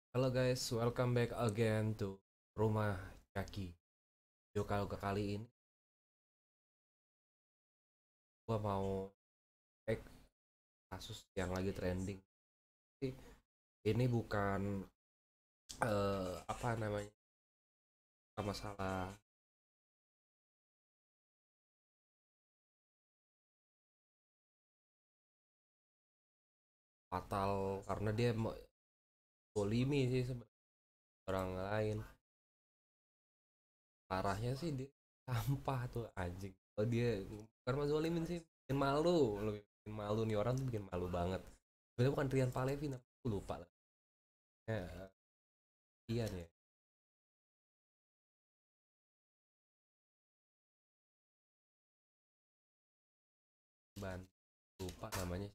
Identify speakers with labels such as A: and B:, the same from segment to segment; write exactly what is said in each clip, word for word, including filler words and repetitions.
A: Halo guys, welcome back again to Rumah Jaki. Yo kalau ke kali ini gua mau cek kasus yang lagi trending. Tapi Ini bukan eh, apa namanya bukan masalah fatal karena dia mau polimi sih sebenarnya orang lain. Parahnya sih dia sampah tuh anjing. Kalau dia karena zolimin sih bikin malu, lebih bikin malu nih orang tuh bikin malu banget. Sebenarnya bukan Rian Palevin, aku lupa lah. Ya, Rian ya. Ban lupa namanya.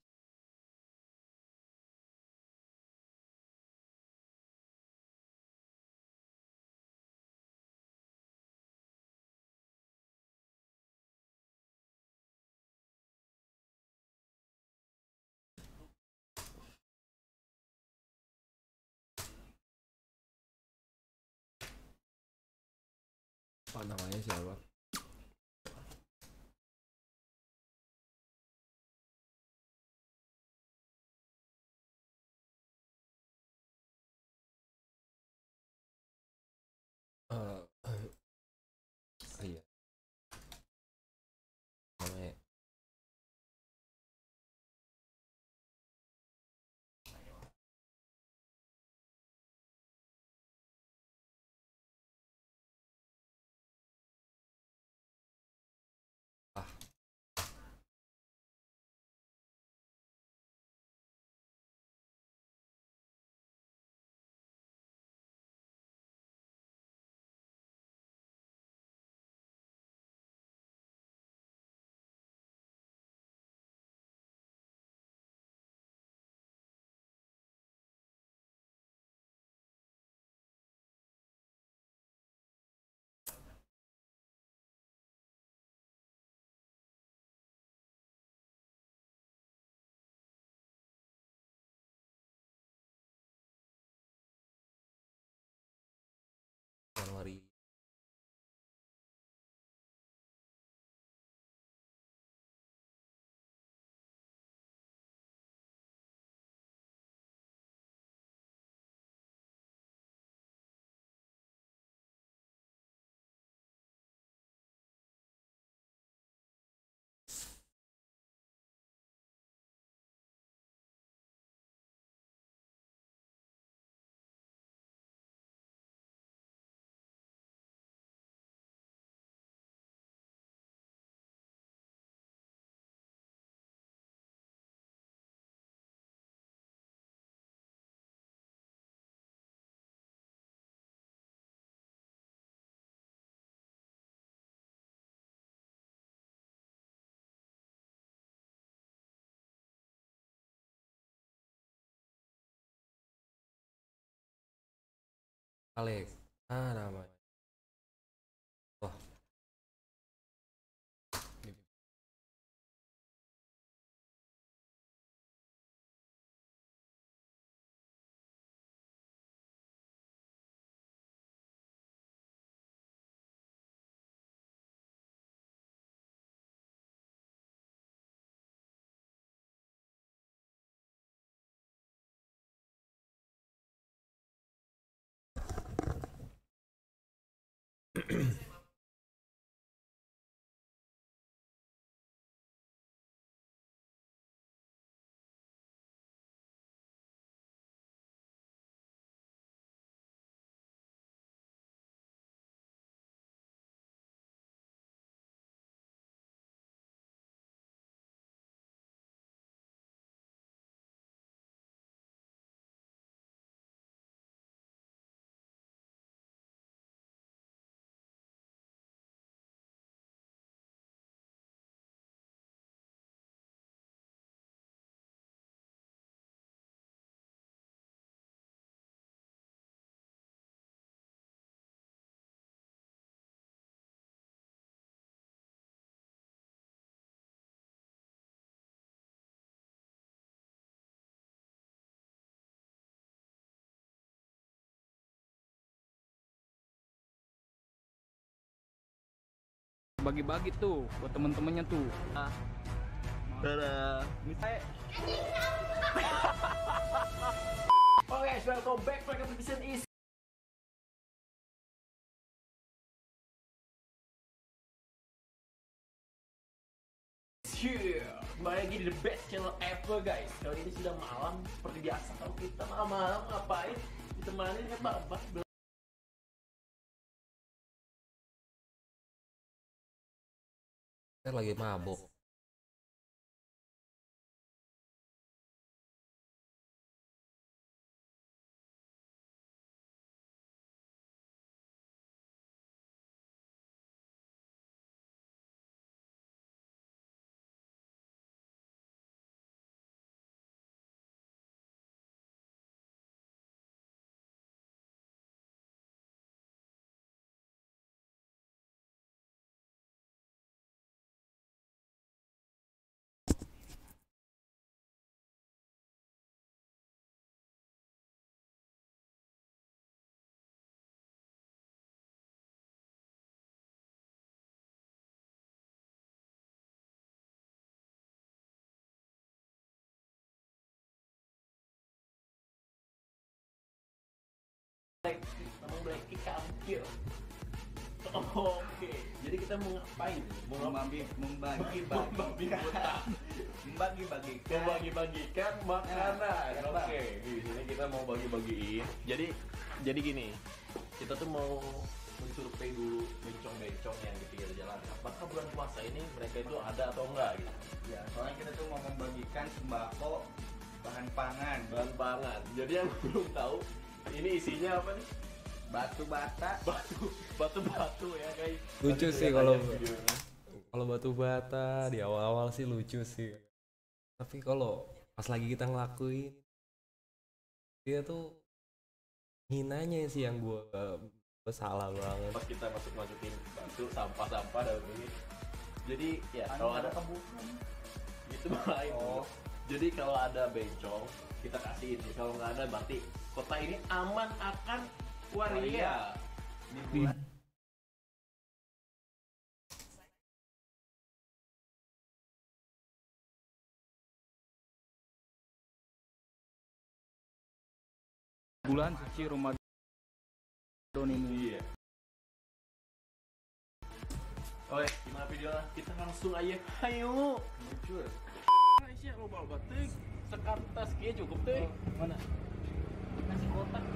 A: Apa namanya siapa? Eh, iya namanya. Ah, Januari. Alex. Ah namanya. Wah,
B: bagi-bagi tuh buat temen-temennya tuh. Nah.
C: Dadah. Misalnya. Oke, guys, welcome back. Welcome to Vision Is. Yeah, kembali lagi di the best channel ever, guys. Kali ini sudah malam seperti biasa. Kalau kita malam-malam ngapain? Ditemani dengan babak.
A: Saya lagi mabuk.
C: Nama Blacky kampir. Oke, jadi kita mau ngapain? Mau membagi membagi membagi membagi-bagikan membagi-bagikan makanan. Oke, di sini kita mau bagi-bagiin. Jadi jadi gini, kita tuh mau mensurvei dulu bencong-bencong yang di pinggir jalan. Apakah bulan puasa ini mereka itu ada atau enggak gitu?
D: Ya, soalnya kita tuh mau membagikan sembako, bahan pangan,
C: Bahan pangan. Jadi yang belum tahu, ini isinya apa nih?
D: batu bata,
C: Batu, batu-batu ya guys.
A: Lucu
C: Nanti
A: sih
C: lihat
A: kalau
C: aja videonya.
A: kalau batu bata di awal-awal sih lucu sih. Tapi kalau pas lagi kita ngelakuin, dia tuh hinanya sih yang gua, gua salah banget.
C: Pas kita masuk masukin batu, sampah-sampah dalam ini. Jadi ya
D: Anu
C: kalau ada
D: kebukan.
C: itu lain.
D: Oh.
C: Jadi kalau ada bencong kita kasihin. Kalau nggak ada berarti kota ini aman akan waria.
D: Di bulan
B: Bulan suci Ramadan ini.
C: Iya. Oke, gimana videonya? Kita langsung aja. Ayo.
D: muncul.
C: Aisyah lo bawa batik. Sekartas kia cukup deh.
B: Mana?
C: Kasih kotak.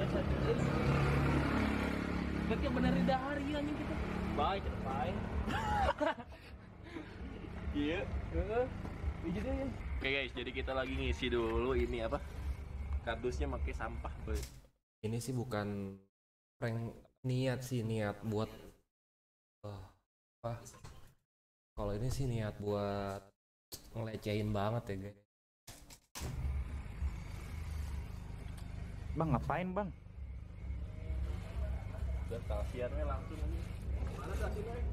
B: Berarti bener di hari anjing kita.
C: Baik, baik. Iya.
B: Heeh. Jadi ya.
C: Oke guys, jadi kita lagi ngisi dulu ini apa? Kardusnya pakai sampah, boy.
A: Ini sih bukan prank, niat sih niat buat uh, apa? Kalau ini sih niat buat ngelecehin banget ya guys.
B: Bang ngapain bang?
C: Dan kasihannya langsung aja. Mana kasihannya?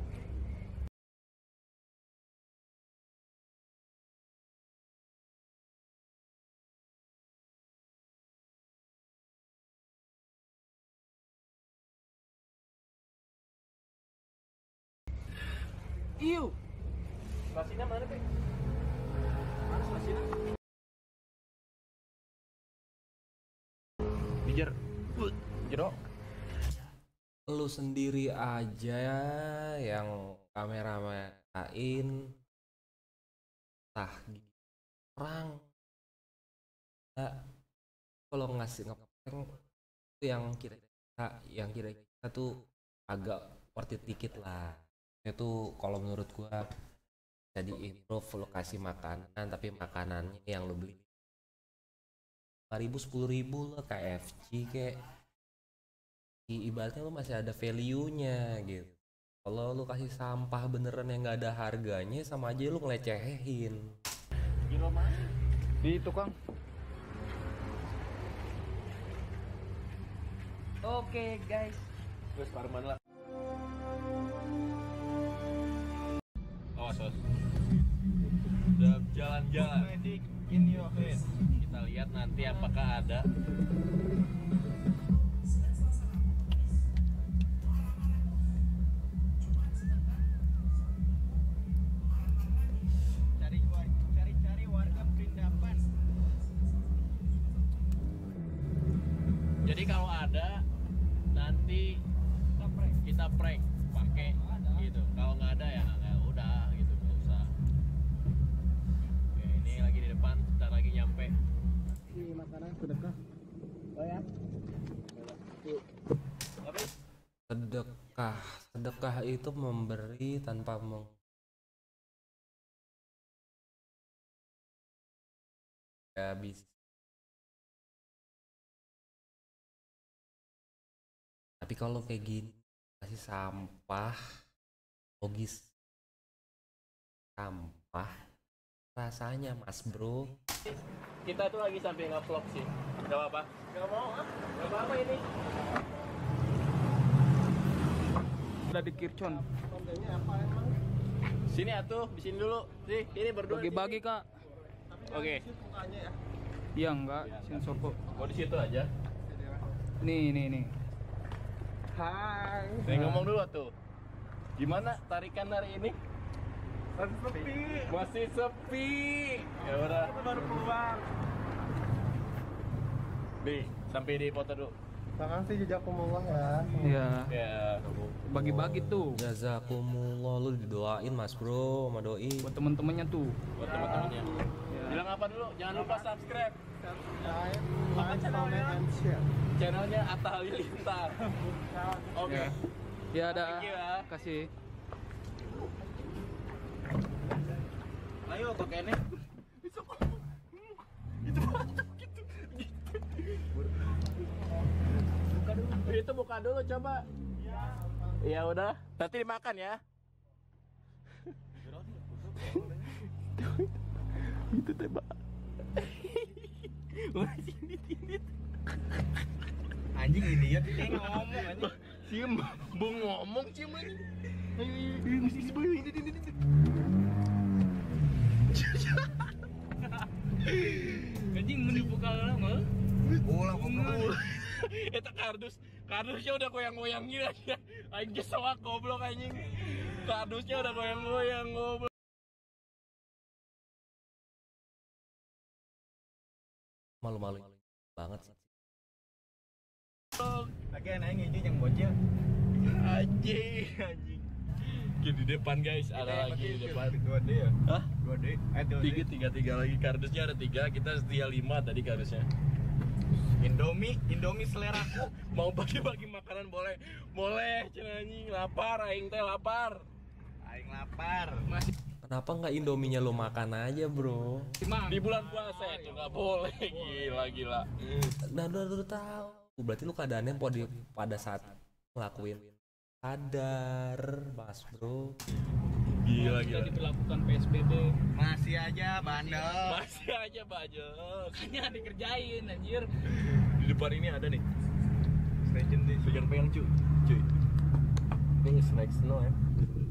B: Iu.
C: Kasihannya mana, Pe? Mana kasihannya?
B: Bijar. Jerok.
A: Lu sendiri aja yang kameramenain tah gigi orang. Nah, kalau ngasih ngeprank itu yang kira-kira yang kira-kira tuh agak worth it dikit lah. Itu kalau menurut gua jadi improve, lo kasih makanan tapi makanannya yang lo beli lima ribu sepuluh ribu lah, K F C kayak ibaratnya lo masih ada value nya gitu. Kalau lo kasih sampah beneran yang nggak ada harganya, sama aja lo ngelecehin.
C: Gila mana?
B: Di tukang. Oke guys.
C: Terus Parman lah. Awas, awas. Udah jalan-jalan.
D: Medic in your head.
C: Kita lihat nanti apakah ada. Jadi kalau ada nanti kita prank pakai gitu. Kalau nggak ada ya ya udah gitu, nggak usah. Oke, ini lagi di depan, bentar lagi nyampe.
E: Ini makanan sedekah. Oh ya.
A: Sedekah, sedekah itu memberi tanpa meng ya bisa. Tapi kalau kayak gini kasih sampah, logis sampah rasanya mas bro.
C: Kita tuh lagi sambil nge-vlog sih. Gak apa-apa. Gak mau ah. Gak apa-apa ini.
B: Udah di Kircon.
C: Sini atuh, di sini dulu. Sih, ini berdua.
B: Bagi-bagi kak.
C: Oke.
B: Iya enggak, sensor kok.
C: Mau di situ aja.
B: Nih nih nih.
E: Hai.
C: Nih ngomong dulu tuh. Gimana tarikan hari ini?
E: Masih sepi.
C: Masih sepi. Ya udah.
E: Baru keluar.
C: Nih, sampai di foto dulu.
E: Makasih jazakumullah ya.
B: Iya.
C: Ya.
B: Bagi-bagi tuh.
A: Jazakumullah, lu didoain mas bro sama doi.
B: Buat temen-temennya tuh.
C: Buat teman-temannya. Bilang apa dulu? Jangan lupa subscribe
E: Subscribe, like, comment, and share.
C: channelnya Atta Halilintar. Oke.
B: Ya. Ya ada.
C: Thank you ya.
B: Kasih.
C: Ayo kok kene. Itu buka dulu coba. Ya udah, nanti dimakan ya. Itu tebak.
E: Anjing ini ya, dia ngomong anjing.
C: Cium, bung ngomong cium anjing. Ayo ayo ayo mesti sebayu ini ini ini.
B: Anjing mau dibuka lama.
E: Ulah pokoknya.
C: Eta kardus, kardusnya udah goyang-goyang gini aja. Anjing soak goblok anjing. Kardusnya udah goyang-goyang goblok.
A: Malu-malu banget sih.
E: Lagi anaknya hijau yang bocil.
C: Anjing, anjing. Di depan guys, ada lagi di depan.
E: dua D ya?
C: Hah?
E: dua D. Eh, dua D.
C: Tiga, tiga, tiga lagi. Kardusnya ada tiga, kita setia lima tadi kardusnya.
E: Indomie, Indomie seleraku.
C: Mau bagi-bagi makanan boleh, boleh. Cina anjing, lapar, aing teh lapar.
E: Aing lapar.
A: Kenapa nggak Indominya lo makan aja bro?
C: Di bulan puasa itu nggak boleh, gila gila.
A: Nah udah udah tahu. Berarti lu keadaannya pada pada saat ngelakuin sadar mas bro.
C: Gila
B: Sudah
C: gila.
B: diberlakukan P S B B.
E: Masih aja bandel.
C: Masih aja bajak.
B: Hanya dikerjain anjir.
C: Di depan ini ada nih.
E: Legend deh.
C: Sejan peyang cuy. Cuy. Ini snack snow ya.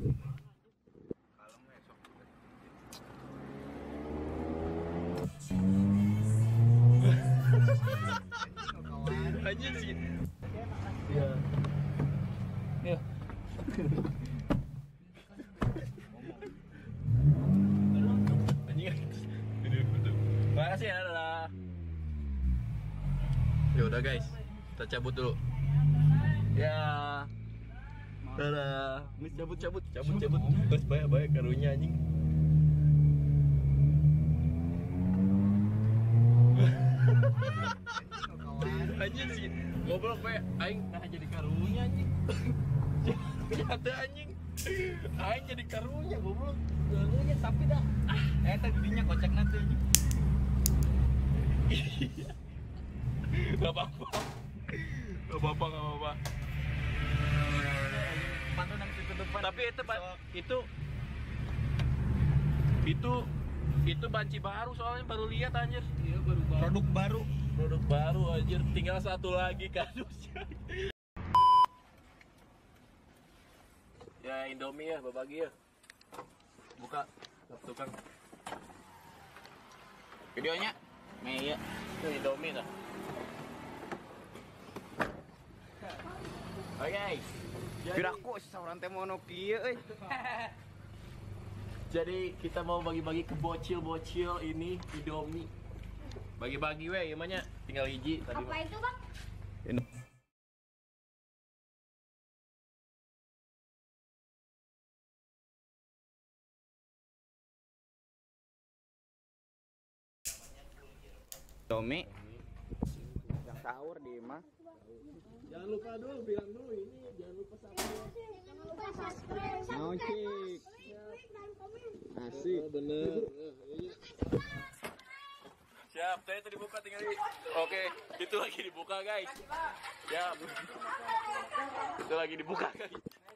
C: Anjing sih. Ya.
B: Ya.
C: Anjing. Duduk duduk. Makasih ya, dadah. Ya udah guys, kita cabut dulu. Ya. Dadah. Mis cabut cabut cabut cabut. Terus banyak-banyak karunya anjing. Anjing sih. Goblok be, aing nah jadi karunya anjing. Ada anjing. Aing jadi karunya goblok. Karunya tapi dah.
E: Eh tadinya kocak nanti anjing.
C: Gak apa-apa. Gak apa-apa, gak apa-apa.
E: Pantu nang situ depan.
C: Tapi itu Pak, itu itu itu banci baru soalnya baru lihat anjir.
B: Iya baru baru.
E: Produk baru.
C: Produk baru anjir, tinggal satu lagi kardusnya. Ya Indomie ya, berbagi ya. Buka tukang.
E: Videonya.
C: Nih ya, itu Indomie dah. Oke guys.
E: Piraku sauran teh mono kieu euy.
C: Jadi kita mau bagi-bagi ke bocil-bocil ini Indomie. Bagi-bagi weh, gimana? Tinggal hiji tadi.
F: Apa itu bang?
D: Tommy yang sahur di mah.
E: Jangan lupa dulu bilang dulu ini jangan lupa subscribe. Ngocik. Asik bener.
C: Siap, saya itu dibuka tinggal di. Oke, itu lagi dibuka guys. Siap. Itu lagi dibuka guys.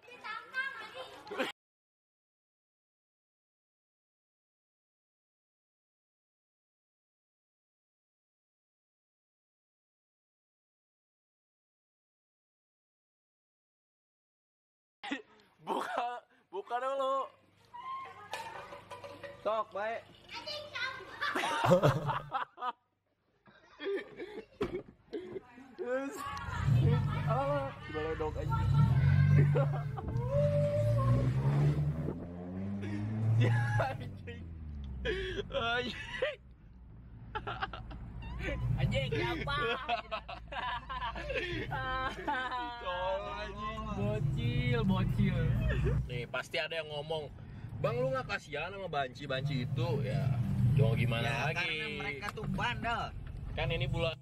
C: Buka, buka dulu.
D: Sok baik.
C: Terus, ah, dibaledok aja. Ya, anjing. Anjing.
B: Anjing siapa?
C: Tolong anjing.
B: Bocil, bocil.
C: Nih pasti ada yang ngomong, Bang lu nggak kasihan sama banci-banci itu ya? Mau gimana
D: Ya,
C: lagi?
D: karena mereka tuh bandel.
C: Kan ini bulan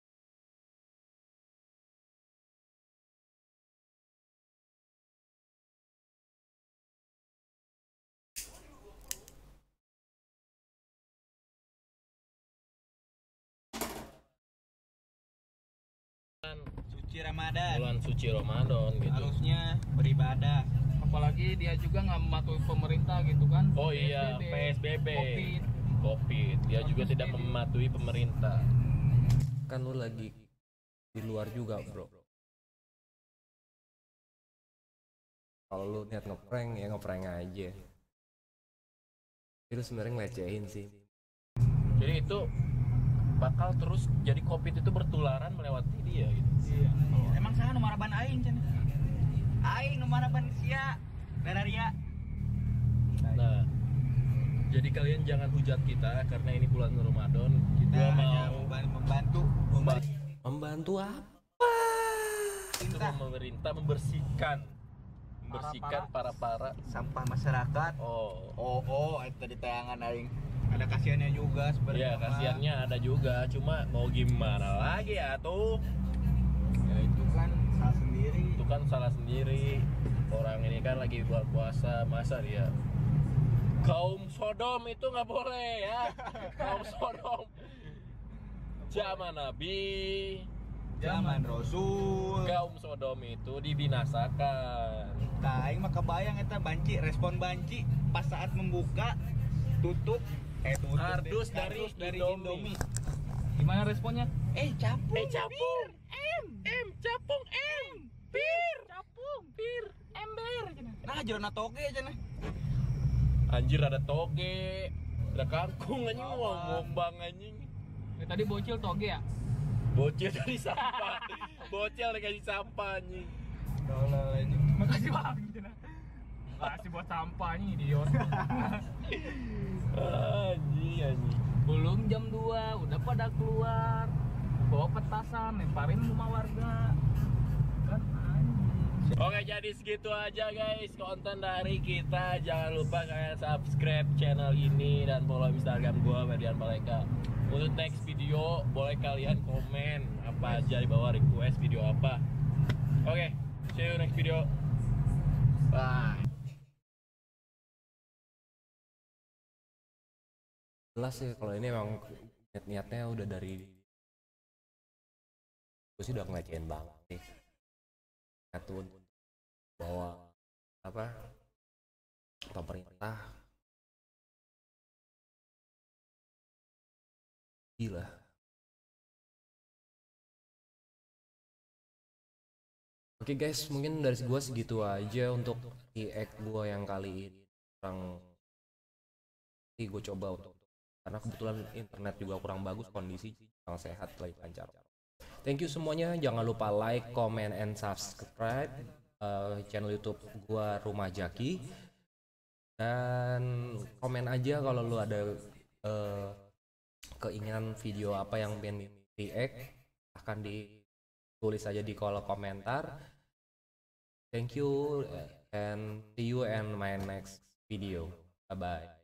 D: Suci Ramadan.
C: bulan suci Ramadan gitu.
D: Harusnya beribadah.
B: Apalagi dia juga nggak mematuhi pemerintah gitu kan.
C: Oh iya, P S B B.
B: Covid.
C: Covid. Dia juga tidak mematuhi pemerintah.
A: Kan lu lagi di luar juga bro. Kalau lu niat ngeprank ya ngeprank aja. Itu sebenarnya ngelecehin sih.
C: Jadi itu bakal terus jadi Covid itu bertularan melewati dia gitu.
B: Iya.
D: Emang sana nomor ban aing can? Aing nomor ban sia. Dararia.
C: Nah, jadi kalian jangan hujat kita karena ini bulan Ramadan. Kita
D: Kita hanya
C: mau
D: membantu
C: membantu
A: Membantu apa?
D: pemerintah
C: pemerintah membersihkan membersihkan para para
D: sampah masyarakat.
C: oh
D: Oh, oh, itu di tayangan aing. Ada kasihannya juga sebenarnya.
C: ya kasihannya ada juga, cuma mau gimana lagi ya tuh,
D: Ya itu kan salah sendiri.
C: itu kan salah sendiri. Orang ini kan lagi buat puasa, masa dia kaum Sodom itu nggak boleh ya. Kaum Sodom zaman Nabi,
D: Zaman Rasul.
C: kaum Sodom itu dibinasakan.
D: Nah, aing mah kebayang eta banci, respon banci pas saat membuka tutup eh tutup
C: Kardus
D: deh.
C: dari
D: Kardus dari
C: Indomie.
D: Indomie.
B: Gimana responnya?
D: Eh, capung.
C: Eh capung, M, M capung M, pir,
B: Capung, pir, ember.
D: Nah, jona toge cenah.
C: anjir ada toge, ada kangkung anjing, mau
D: Bawang.
C: ngombang anjing.
B: Ya, tadi bocil toge ya?
C: Bocil dari sampah, bocil dikasih sampah anjing.
D: Tolol anjing.
B: Makasih bang. Makasih buat sampahnya idiot.
C: Anjing anjing.
B: Belum jam dua udah pada keluar. Bawa petasan, lemparin rumah warga. Kan anjing.
C: Oke, jadi segitu aja guys konten dari kita. Jangan lupa kalian subscribe channel ini dan follow Instagram gua Ferdian Paleka. Untuk next video boleh kalian komen apa aja di bawah, request video apa. Oke, see you next video. Bye.
A: Jelas sih kalau ini emang niat-niatnya udah dari gue sih udah ngelecehin banget sih. Satu bawa apa pemerintah gila. Oke guys, mungkin dari gua segitu aja untuk react gua yang kali ini. Kurang ini gue coba untuk karena kebetulan internet juga kurang bagus, kondisi kurang sehat, lagi lancar. Thank you semuanya, jangan lupa like, comment, and subscribe uh, channel YouTube gua Rumah Jaki, dan komen aja kalau lu ada uh, keinginan video apa yang pengen react, akan di tulis aja di kolom komentar. Thank you and see you in my next video. Bye bye.